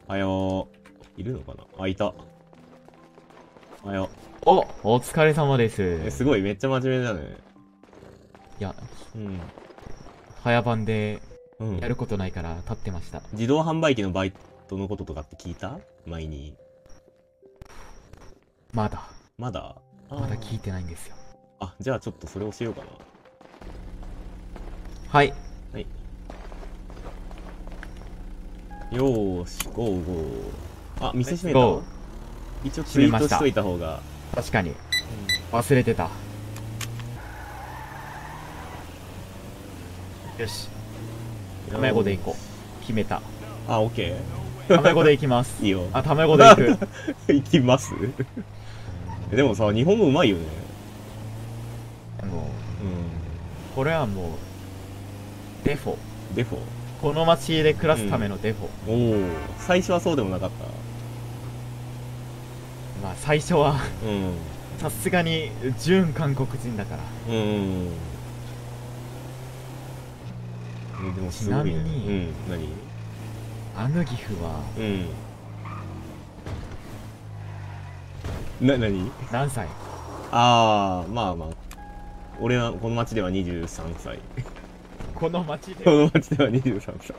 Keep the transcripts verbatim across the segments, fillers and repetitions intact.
はよー。いるのかなあ、いた。はよ。 お、お疲れ様です。 え、すごい、めっちゃ真面目だね。 いや、 うん。 早番でうん。 やることないから立ってました。 自動販売機のバイトのこととかって聞いた前に。 まだ、 まだまだ聞いてないんですよ。 あ、じゃあちょっとそれ教えようかな。 はい。 はい。よーし、ゴーゴー。あ、店閉めゴた一応ツイートしといた方が。 確かに。忘れてた。よし。タメ語で行こう。決めた。 あ、オッケタメ語で行きます。 ー。いいよ。 あ、タメ語で行く。 行きますでもさ、日本語うまいよね。 もう、 うん。 これはもう、デフォ。 デフォ。 この街で暮らすためのデフォ。 おお、最初はそうでもなかった。 まあ、最初は、 うん。 さすがに、純韓国人だから。 うん。え、でもすごいね。 ちなみにうん。何アヌギフは、 うん。な、何何歳？ ああ、まあまあ。俺は、この町ではにじゅうさんさい。 この街でこの町ではにじゅうさんさい。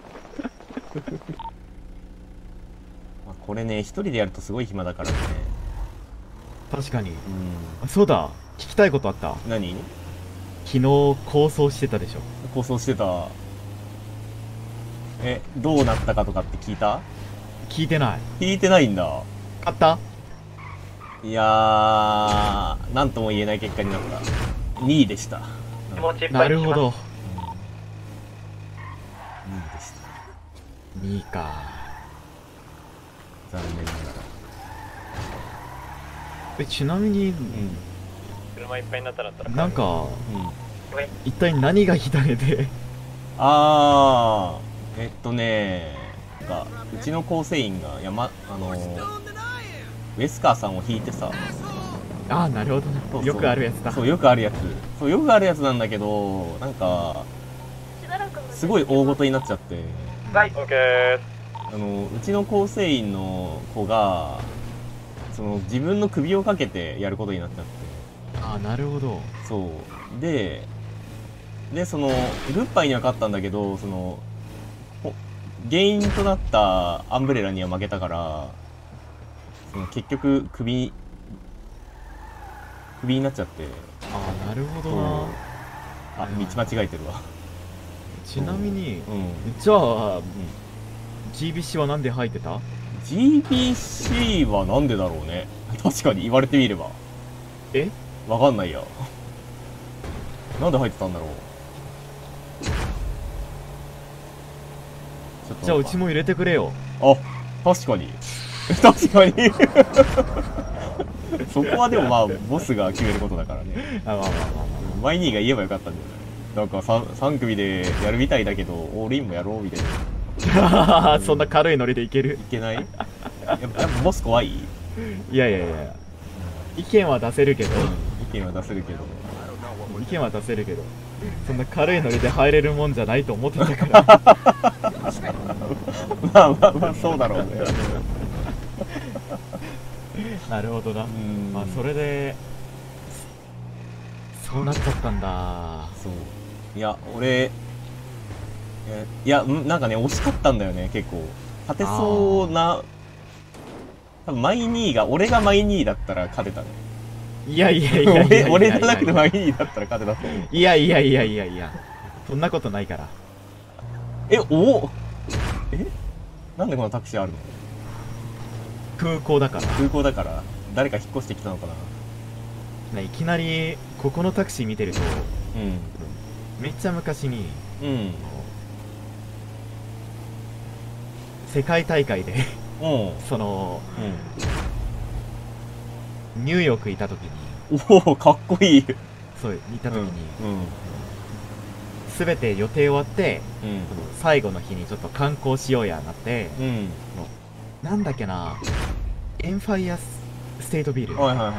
まあこれね、一人でやるとすごい暇だからね。 確かに。 うん。 あ、そうだ、聞きたいことあった。 何昨日構想してたでしょ。 構想してた。え、どうなったかとかって聞いた聞いてない。 聞いてないんだ。 買った？ いやー、なんとも言えない結果になった。にいでした。 気持ちいっぱないるほど。 にいでした。 にいか。 残念ながら。 え、ちなみに、 車いっぱいになったらったらなんか、 うん。うん。 一体何が左であー、えっとねなんか、うちの構成員が山、あのー、ウェスカーさんを引いてさ、 ああ、なるほどね。 そうそうよくあるやつだ。 そう、よくあるやつ。そう、よくあるやつなんだけど、なんか、すごい大ごとになっちゃって、 はい、オッケー。 あの、うちの構成員の子が、その、自分の首をかけてやることになっちゃって、 ああ、なるほど。 そう。で、で、その、グッバイには勝ったんだけど、その、ほ原因となったアンブレラには負けたから、その結局、首、首になっちゃって、 ああ、なるほそうどな。 あ、道間違えてるわ。 ちなみに、 うん。 じゃあ、ジービーシー はなんで入ってた？ ジービーシー はなんでだろうね。確かに言われてみれば。 えわかんないや。なんで入ってたんだろう。ちょっとじゃあうちも入れてくれよ。 あ、確かに。確かに。そこはでもまあ、ボスが決めることだからね。 あ、まあまあまあマイニーが言えばよかったんじゃないなんか 3, さん組でやるみたいだけど、オールインもやろうみたいな。いまあ。そんな軽いノリでいける？ けないやっぱやっぱボス怖いいやいやいや。意見は出せるけど、 意見は出せるけど。 意見は出せるけど、そんな軽いノリで入れるもんじゃないと思ってたから。 まあまあまあ、そうだろうね。 なるほどな。 うんまあそれで、そうなっちゃったんだ。 そう。いや、俺、えいや、んなんかね、惜しかったんだよね、結構。勝てそうな、多分マイニーが、俺がマイニーだったら勝てたね。 いやいやいやいやいやいや。 俺俺じゃなくてマイニーだったら勝てたと思う。 いやいやいやいやいや。そんなことないから。 え、おえなんでこのタクシーあるの空港だから。 空港だから誰か引っ越してきたのかな。 ね、いきなり、ここのタクシー見てると、 うめっちゃ昔に、 ん。うん。 世界大会で、 うん。 その、 うニューヨークいた時に、 ん。おお、かっこいい。 そう、いた時に、 うん。 すべて予定終わって、 うん。 その最後の日にちょっと観光しようやなって、 うん。 なんだっけな、エンファイアステートビル、 はいはいはい。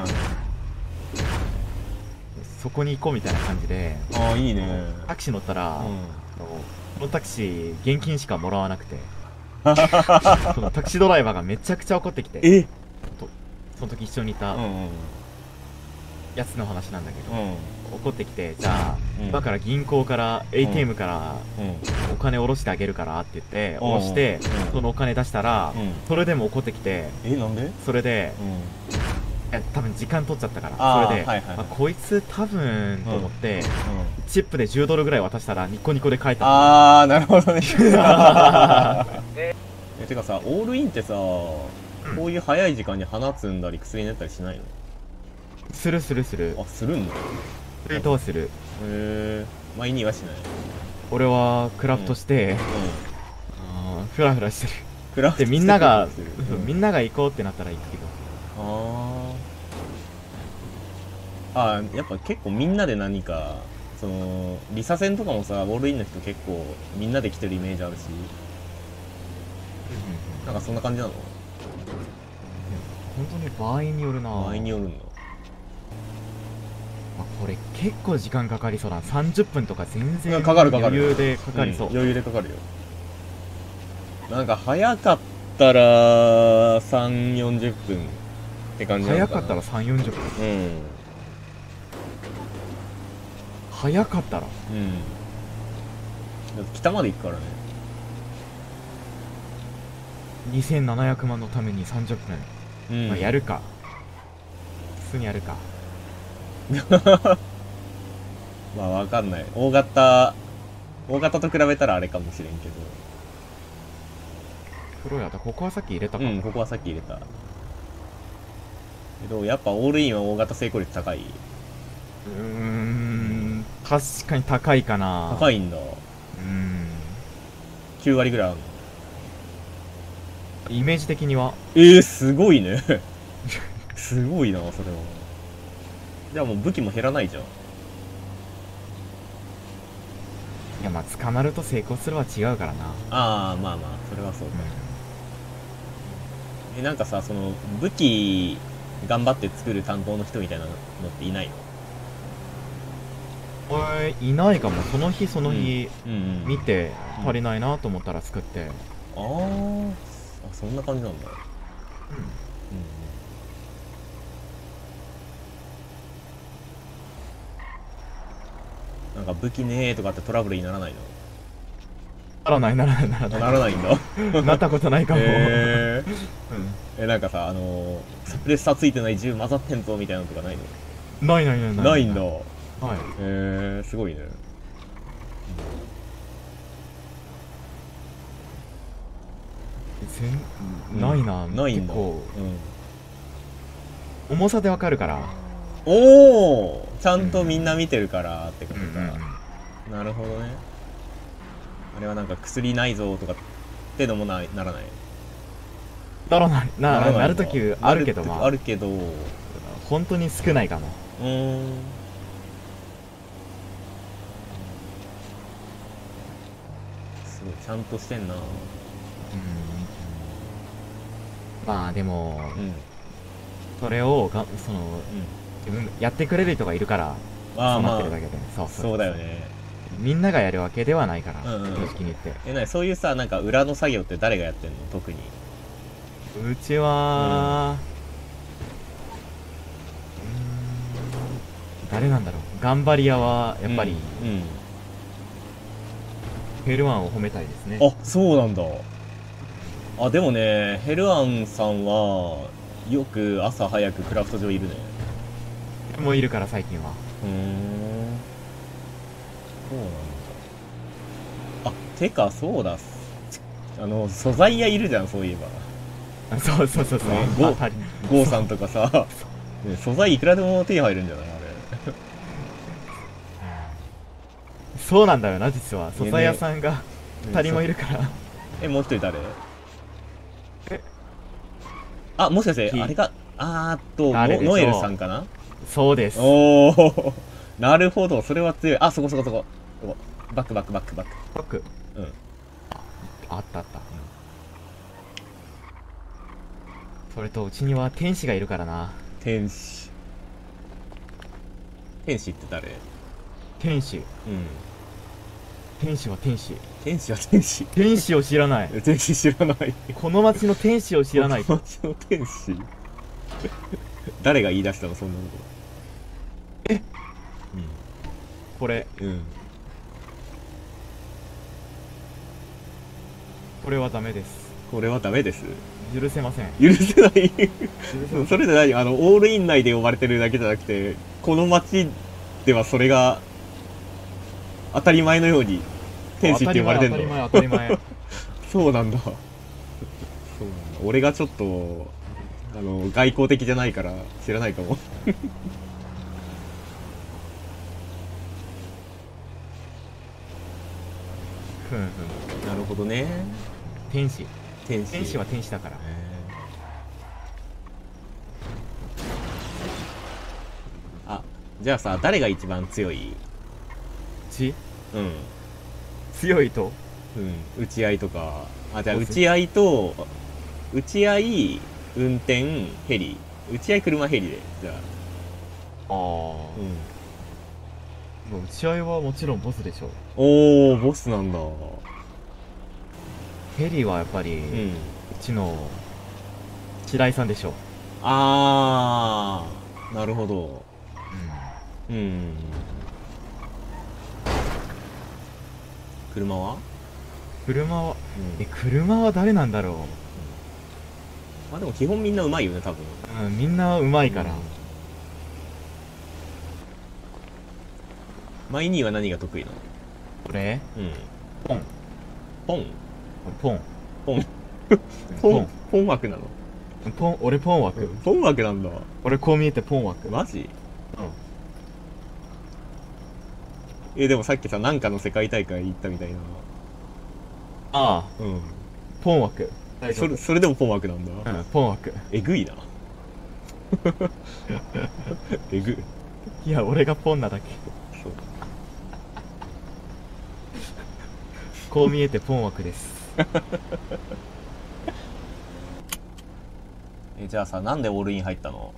そこに行こうみたいな感じで、 ああ、いいね。 タクシー乗ったら、 うん。 あのこのタクシー、現金しかもらわなくて、 そのタクシードライバーがめちゃくちゃ怒ってきて、 えとその時一緒にいたうんうんやつの話なんだけど、 うん怒ってきて、じゃあ、 うん今から銀行から エーティーエム からうんお金下ろしてあげるからって言ってうん下ろしてうんそのお金出したら、 うんそれでも怒ってきて、 えなんでそれでうんいや多分時間取っちゃったから、 あーそれで、 はいはいはいあこいつ多分と思って、 うんチップでじゅうドルぐらい渡したらニコニコで返ったの。 あーなるほどねえてかさオールインってさこういう早い時間に花摘んだり薬練ったりしないの？ するするするあするんだ。へそれとはする。 え前にはしない。 俺はクラフトして、 うんあーフラフラしてる。 クラフトでみんなが、 してるみんなが行こうってなったら行くけど、 あーあーやっぱ結構みんなで何かそのリサ戦とかもさオールインの人結構みんなで来てるイメージあるしなんかそんな感じなの？ 本当に場合によるな。 場合によるんだ。 あこれ結構時間かかりそうだな。さんじゅっぷんとか全然かかるかかる余裕でかかりそう、 ん余裕でかかるよ。なんか早かったらさん、よんじゅっぷんって感じなのかな。 早かったらさんじゅう、よんじゅっぷん。 うん早かったらうんだって北まで行くからね。 にせんななひゃくまんのためにさんじゅっぷん、 うんまあ、やるか普通にやるか。 まあわかんない。大型大型と比べたらあれかもしれんけプロやったここはさっき入れたか、 どうんここはさっき入れたけどやっぱオールインは大型成功率高い。 うーん確かに高いかな。 高いんだ。 うーんきゅう割ぐらいあるの？ イメージ的にはえー、すごいねすごいなそれは。じゃあもう武器も減らないじゃん。 いやまあ捕まると成功するは違うからな。 ああまあまあそれはそうか。えなんかさその武器頑張って作る担当の人みたいなのっていないの？ 俺いないかも。その日その日うんうん見て足りないなと思ったら作って、 あーあそんな感じなんだ。うんなんか武器ねーとかってトラブルにならないの？ ならないならないならあないならないんだなったことないかも、 へーうえなんかさあのー、スプレッサーついてない銃混ざってんぞみたいなのとかないの？ ん、ないないないないないんだ。へはいえー、すごいね。 全ないな、 ないんだ。 結構うん重さでわかるから。 おおちゃんとみんな見てるからってことか、 うんうんなるほどね。あれはなんか薬ないぞとかってのもなならない。 ならないならないんだなるときあるけどな時まああるけどう本当に少ないかも。 ーんすごいちゃんとしてんな。 うんまあでもうんそれをがそのうん自分やってくれる人がいるからそうまあまあなってるだけで、そうそうそうだよね。 みんながやるわけではないから、 うんうん正直に言って。 えなにそういうさなんか裏の作業って誰がやってんの特に？ うちは、うーん誰なんだろう。頑張り屋はやっぱり、 うん、うんヘルワンを褒めたいですね。 あそうなんだ。あでもねヘルアンさんはよく朝早くクラフト場いるね。 もういるから最近は。 うーんそうなんだ。あてかそうだあの素材屋いるじゃんそういえば。 あそうそうそうそう、 ねゴあたりゴーさんとかさ、ね、素材いくらでも手に入るんじゃないあれ。 そうなんだよな実は。 ね素材屋さんがふたりもいるから。 えもう一人誰？ えあもしかしてきあれかあーっと誰でしょうノノエルさんかな。 そうです。 おおなるほどそれは強い。あそこそこそこそこバックバックバックバックバックうんあったあった、それとうちには天使がいるからな。 天使天使って誰？ 天使うん天使は天使。 天使は天使。 天使を知らない。 天使知らない。 この町の天使を知らないこのと。 街の天使誰が言い出したの、そんなここれ、 と。うん。うん。 これはダメです。 これはダメです。 許せません。 許せない許せません。 それで何、あの、オールイン内で呼ばれてるだけじゃなくて、この街ではそれが、当たり前のように、天使って呼ばれてんの。 当たり前、当たり前、当たりそうなんだ。そうなんだ。俺がちょっと、あの、外交的じゃないから知らないかも。 前。ふんふん。 なるほどね。 天使。 天使。 天使は天使だから。 へーあ、じゃあさ、誰が一番強い？ ちうん。 強いとうん。打ち合いとか。あ、じゃあ、 そうです打ち合いと、打ち合い、運転、ヘリ。打ち合い、車、ヘリで。じゃあ。 ああ、 うん。 もう打ち合いはもちろんボスでしょ。 おー、ボスなんだ。 ヘリはやっぱり、 う。 うんちの白井さんでしょ。 あー、なるほど。うん。車は？ 車は、 うん。 え、車は誰なんだろまあでも基本みんなうまいよね、多分。 う。うん、みんなうまいから。 うんマイニーは何が得意なの？ 俺うん。 ポン。 ポンポン。 ポンポポンン。 ポン枠なの？ ポン、俺ポン枠。 ポン枠なんだ。 俺こう見えてポン枠。 マジ？ うん。 え、でもさっきさ、なんかの世界大会行ったみたいな。 ああ、 うん。 ポン枠。大丈夫それ、それでもポン枠なんだ。 うん、ポン枠。 えぐいな。えぐ。 いや、俺がポンなだけ。 そう。 こう見えてポン枠です。 え、じゃあさ、なんでオールイン入ったの？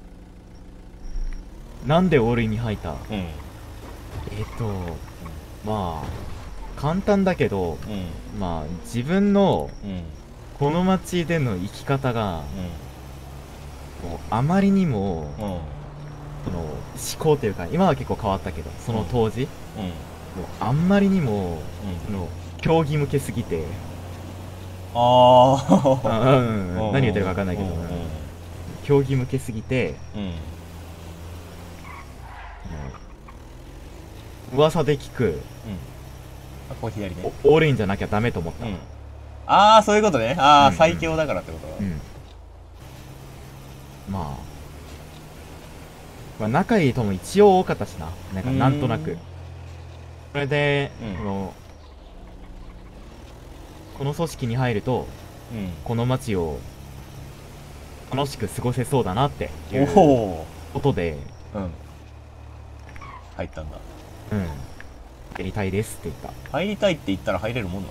なんでオールインに入った？ うん。 えっと、まあ、簡単だけど、 うん。 まあ、自分のうん。 この街での生き方が、 うもうあまりにも、 ん。うん。 その思考というか、今は結構変わったけど、その当時、 うん。 もうあんまりにも、 うん。 その競技向けすぎて、 あああ。 うんうん、何言ってるか分かんないけど、 うん。 競技向けすぎて、 うん。 噂で聞く、 あ、ここ左ね。 おオールインじゃなきゃダメと思った。 うん。ああ、そういうことね。ああ、 うんうん最強だからってことだ。 うん。まあ、まあ、仲いい人も一応多かったしな。なんか、なんとなくうーん。 それで、 うんこの、この組織に入ると、 うん。 この街を楽しく過ごせそうだなっていうおお。 ことで、 うん。入ったんだ。 うん。やりたいですって言った。 入りたいって言ったら入れるもんな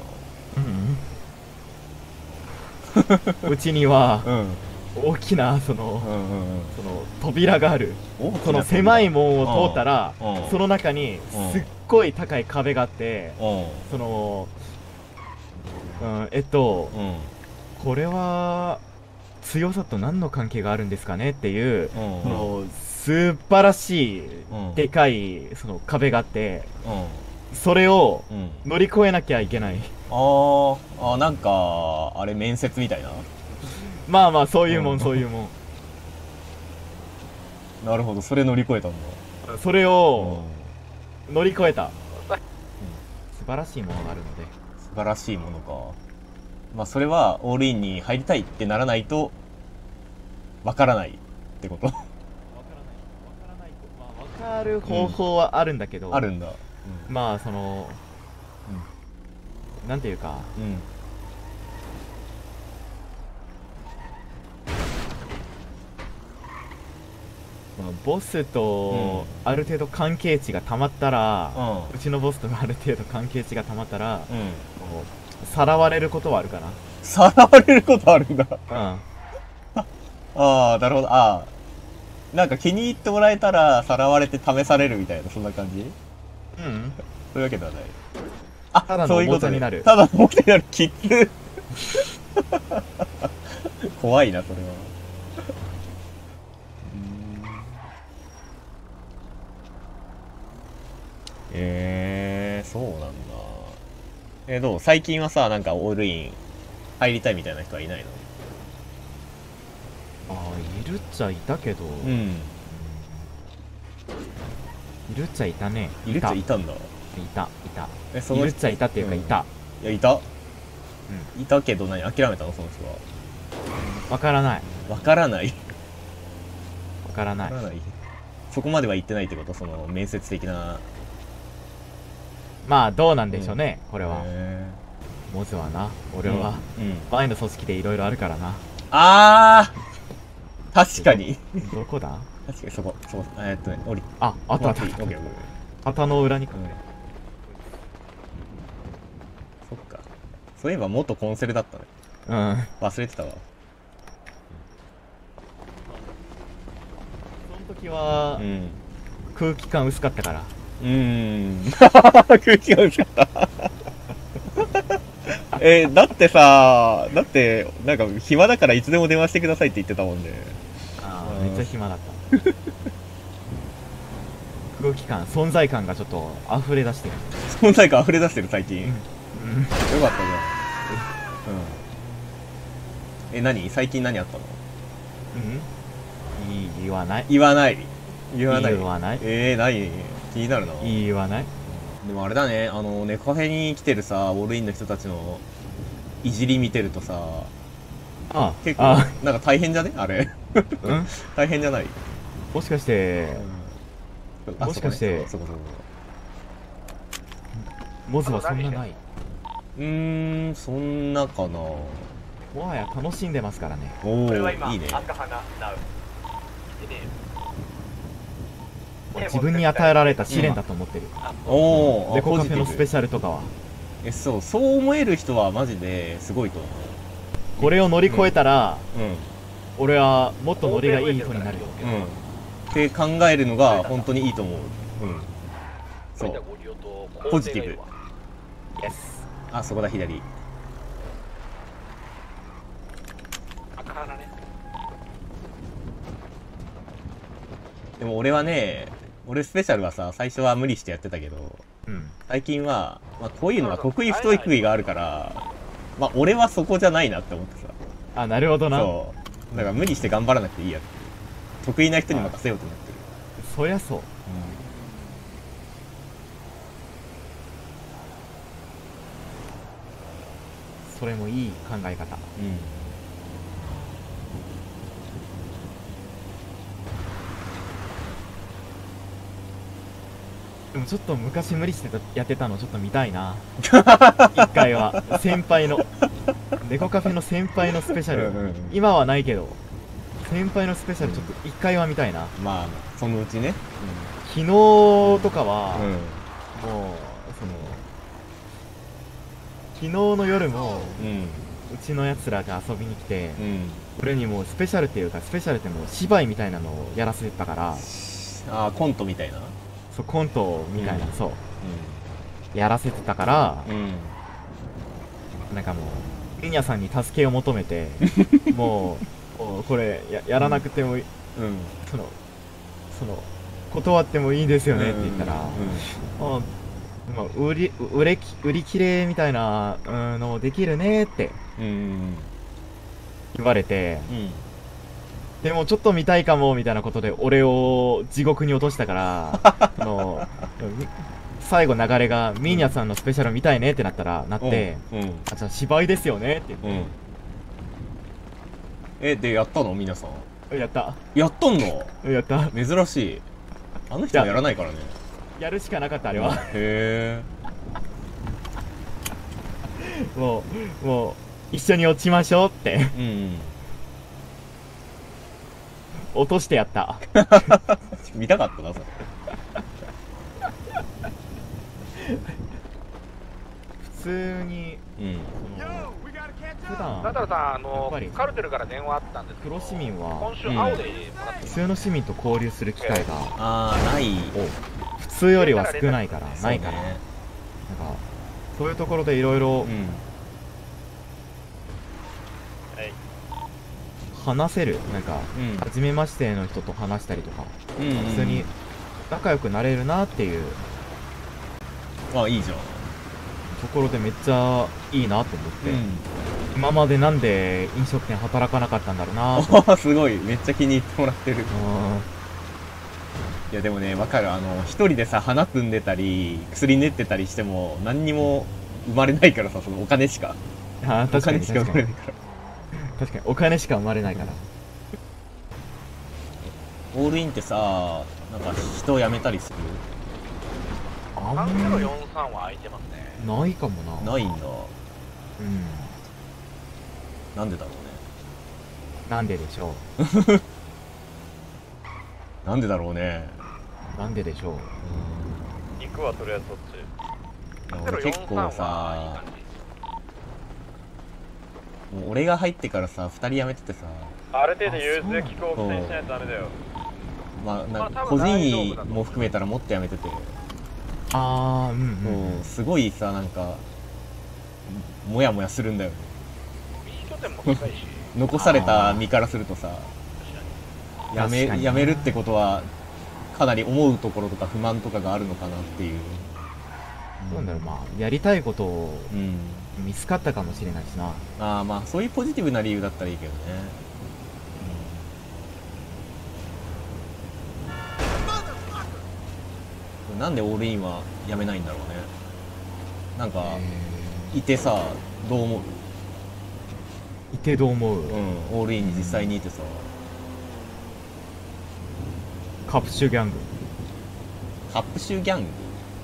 うん。うちには、 の？うん。 大きな、その、 うんうんうん。 その、扉がある。 大きなその狭い門を通ったらうんうん、 その中にすっごい高い壁があって、 うん。 その、うん、えっと、 うん。 これは、強さと何の関係があるんですかねっていう、 うん。 その、素晴らしい、 うん。 でかい、その壁があって、 うん。 それをうん。 乗り越えなきゃいけない。 あーあ、なんか、あれ面接みたいな。 まあまあ、そういうもうんん、そういうもん。 なるほど、それ乗り越えたんだ。 それうをん。 乗り越えた。素晴らしいものがあるので。 素晴らしいものか。まあ、それは、オールインに入りたいってならないと、わからないってこと。 わからない。わからないと。まあ、わかる方法はあるんだけど、 あるんだ。 まあ、その、なんていうか、 うん。うん。 そのボスとある程度関係値がたまったら、うちのボスとある程度関係値がたまったら、 うん。うん。 こうさらわれることはあるかさらわれることあるんだ。 な。 ああ、なるほど。ああ。なんか気に入ってもらえたら、さらわれて試されるみたいな、そんな感じ？ うん。うん。 そういうわけではない。 あ、 ただのそういうことねおもちゃになる。 ただのおもちゃになる。きつ怖いな、それは。えー、そうなんだ。えー、どう最近はさ、なんかオールイン入りたいみたいな人はいないの？ ああ、いるっちゃいたけど、 うん。 いるっちゃいたね。 いるっちゃいたんだ。 いた、いた。 え、その人いるっちゃいたっていうか、いた。 いや、いたいたけど何諦めたのその人は。 わからない。 わからない。 わからない。 わからない。そこまでは言ってないってこと？その面接的な。 まあ、どうなんでしょうね、これは。 へモズはな、俺ーは、 うん。うん前の組織でいろいろあるからな。 あー確かに。 どこだ？ 確かにそこ、そこ、えーっとね、降りて。 あ、あったあったあった。 オッケーオッケー。 旗の裏に。 うんそっか。そういえば元コンセルだったね。 うん。 忘れてたわ。 その時は、 うん。 空気感薄かったから。 うーん。空気が薄かった。えーだってさ、だって、なんか暇だからいつでも電話してくださいって言ってたもんね。 ああ、 うんめっちゃ暇だった空気感、存在感がちょっと溢れ出してる。 存在感溢れ出してる最近。ようんかったじゃん。うん。え、何最近何あったの？ うんいい言わない。 言わない。言わない。 言わない。 えー、何気になるな。 言わない。 でもあれだね、あの、ネコカフェに来てるさ、オールインの人たちのいじり見てるとさ、 あ結構、 あ、 なんか大変じゃねあれ。 うん大変じゃない？ もしかして、 あもしかしてそこねそこそこモズはそんなない。 そこうーん、そんなかな。 もはや楽しんでますからね。 おこれは今ー、いいね。 赤花ナウ自分に与えられた試練だと思ってる。 おー、 ネコカフェのスペシシャルとかは。 え、そう、そう思える人はマジですごいと思これを乗り越えたら、 う。うん。 俺はもっとノリがいい人になるよ。 うん。って考えるのが本当にいいと思う。うん。そう。ポジティブ。 イエス。 あ、そこだ、左。 赤花ね。 でも俺はね、俺スペシャルはさ、最初は無理してやってたけど、 うん。 最近は、まあ、こういうのが得意不得意があるから、まあ、俺はそこじゃないなって思ってさ。 あ、なるほどな。 そう。だから無理して頑張らなくていいやって。得意な人に任せようと思ってる。 そりゃそう。それもいい考え方。 うん。うん。 でもちょっと昔無理してたやってたのちょっと見たいな。一回は。先輩の。ネコカフェの先輩のスペシャル。 うんうんうん今はないけど、先輩のスペシャルちょっと一回は見たいな。 まあ、そのうちね。 昨日とかは、 うん。 もう、その、昨日の夜も、 うん。 うちのやつらが遊びに来て、 うん。 俺にもうスペシャルっていうか、スペシャルってもう芝居みたいなのをやらせてたから、 ああ、コントみたいな。 そう、コントみたいな、 うんそう、やらせてたから、 うん。うん。 なんかもう、ミニャさんに助けを求めて、もう、もうこれや、やらなくてもいい、 うん。 その、その、断ってもいいですよねって言ったら、 うん。 あまあ、売り、売れき、売り切れみたいなうんのできるねってうん。うん。 言われて、 うん。 でもちょっと見たいかもみたいなことで俺を地獄に落としたから、あの、み最後流れがミーニャさんのスペシャル見たいねってなったら、なって、 うん。うん。 あ、じゃあ芝居ですよねって言っうん。え、で、やったの皆さん。 て、やった。 やったんのやった。 珍しい。あの人はやらないからね。 やるしかなかった、あれは。 へもう、もう、一緒に落ちましょうって、 え。うん。 落としてやった。 見たかったな、それ。 普通に、 うん。 その、普段、 ナダルさん、あやっのぱりカルテルから電話あったんですけど、 黒市民は今週青でもらって普通の市民と交流する機会が、 あー、ない。 普通よりは少ないから、ないから、 そうねなんか、 そういうところでいろいろうんはい。 話せる、なんかうん初めましての人と話したりとかうんうん普通に仲良くなれるなっていうあ、いいじゃん。 ところでめっちゃいいなと思って、 うん今までなんで飲食店働かなかったんだろうなとあすごい、めっちゃ気に入ってもらってる。 うんいやでもね、わかる。あの、一人でさ、花摘んでたり、薬練ってたりしても、何にも生まれないからさ、そのお金しか。 あーお確かに金しか確かに生まれないから。 確かにお金しか生まれないからオールインってさ、なんか人辞めたりする？ あさんゼロんまよんさんは空いてますね。 ないかもなないんだ。 うんなんでだろうね。 なんででしょなんでだろうね。 うなんででしょう肉はとりあえずそっち。 俺結構さ、もう俺が入ってからさ、二人辞めててさ、 ある程度融あそう通機構にしないとダメだよ。 まあ、なんかまあ多個人分大丈夫医だと思うも含めたらもっと辞めてて、 ああうんうん、うんもう、すごいさ、なんか、もやもやするんだよね。 B 拠点も近いし。 残された身からするとさ、やめ確かになやめるってことはかなり思うところとか不満とかがあるのかなっていう。 なんだろう、まあやりたいことをうん見つかったかもしれないしなああまあそういうポジティブな理由だったらいいけどね。うんなんでオールインはやめないんだろうね。なんかいてさ、どう思う？ いてどう思う、 うんオールインに実際にいてさ、 カプシュギャングカップシューギャング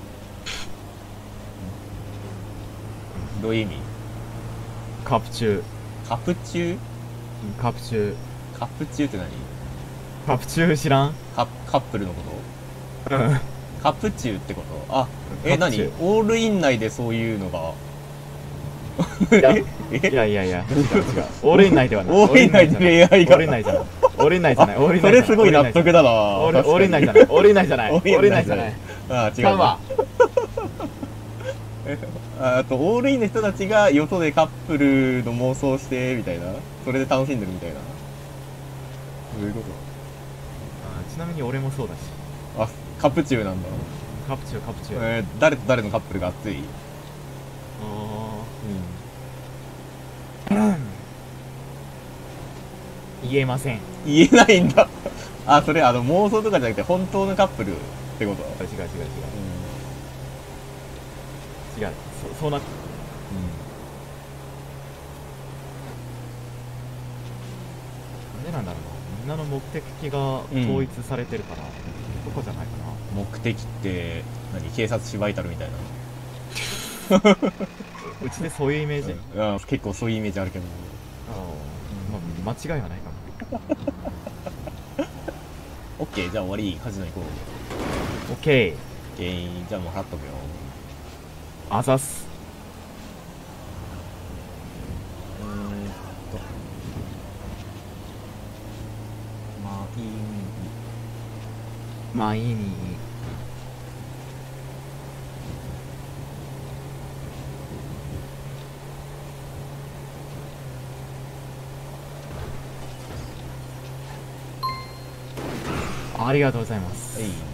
どういう意味？ カプチュカプチューカプチュカプチューって何？ カプチュ知らんカカップルのことうんカプチューってこと？あ、え、何？ カプチュオールイン内でそういうのがいやえいやいやいや違う違うオールイン内ではないオールイン内で恋愛がオールイン内じゃないオールイン内じゃないオールインそ内じゃないれすごい納得だな。 オールイン内じゃないオールイン内じゃないオオールインールイン内じゃないあ、違うちゃうわああと、オールインの人たちがよそでカップルの妄想して、みたいな。それで楽しんでるみたいな。どういうこあちなみに俺もそうだしと？あ、カプチューなんだ。 カプチュカプチュえー、誰と誰のカップルが熱い？うん。 あー言えません言えないんだ。あ、それあの妄想とかじゃなくて本当のカップルってこと？ 違う違う違ううん。 違うそそうななんでなんだろうなみんなの目的が統一されてるから、そこじゃないかな目的って何？警察司バイタルみたいうちでそういうイメージ、 な。うん、結構そういうイメージあるけど。 あーまあ、間違いはないかもオッケー、じゃあ終わり。カジノ行こう。 オッケー原因じゃあもう払っとくよ。 あざっすうーんとまあいいまあいいにありがとうございますはい